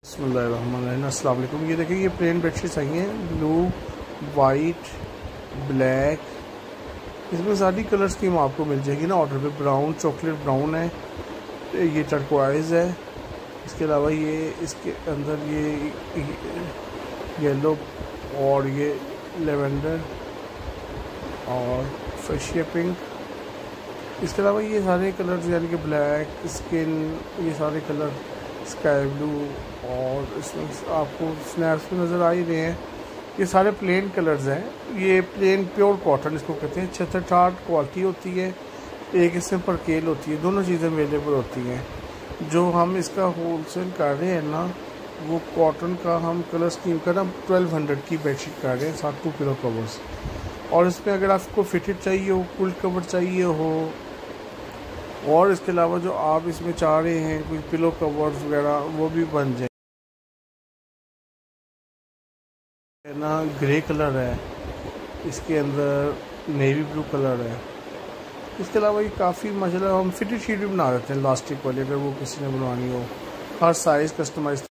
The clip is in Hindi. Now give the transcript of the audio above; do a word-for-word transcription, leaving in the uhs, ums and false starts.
बिस्मिल्लाहिर्रहमानिर्रहीम। अस्सलाम वालेकुम। ये देखिए, ये प्लेन बेडशीट्स आई हैं, ब्लू, वाइट, ब्लैक। इसमें सारी कलर स्कीम आपको मिल जाएगी ना ऑर्डर पे। ब्राउन, चॉकलेट ब्राउन है, ये टर्कोइज़ है। इसके अलावा ये इसके अंदर ये येलो और ये लेवेंडर और फेशिया पिंक। इसके अलावा ये सारे कलर्स यानी कि ब्लैक, स्किन, ये सारे कलर, स्काई ब्लू, और इसमें आपको स्नैप्स में नज़र आ ही रहे हैं। ये सारे प्लेन कलर्स हैं। ये प्लेन प्योर कॉटन इसको कहते हैं। छत्तर ठाठ क्वालिटी होती है, एक इसमें परकेल होती है, दोनों चीज़ें अवेलेबल होती हैं। जो हम इसका होलसेल कर रहे हैं ना, वो कॉटन का हम कलर स्कीम का ना ट्वेल्व हंड्रेड की बेडशीट कर रहे हैं, साथ टू पिलो कवर्स। और इसमें अगर आपको फिटेड चाहिए हो, फुल कवर चाहिए हो, और इसके अलावा जो आप इसमें चाह रहे हैं कोई पिलो कवर्स वगैरह, वो भी बन जाए ना। ग्रे कलर है, इसके अंदर नेवी ब्लू कलर है। इसके अलावा ये काफ़ी माशाल्लाह हम फिटेड शीट भी बना देते हैं, लास्टिक वाली, अगर वो किसी ने बनवानी हो। हर साइज़ कस्टमाइज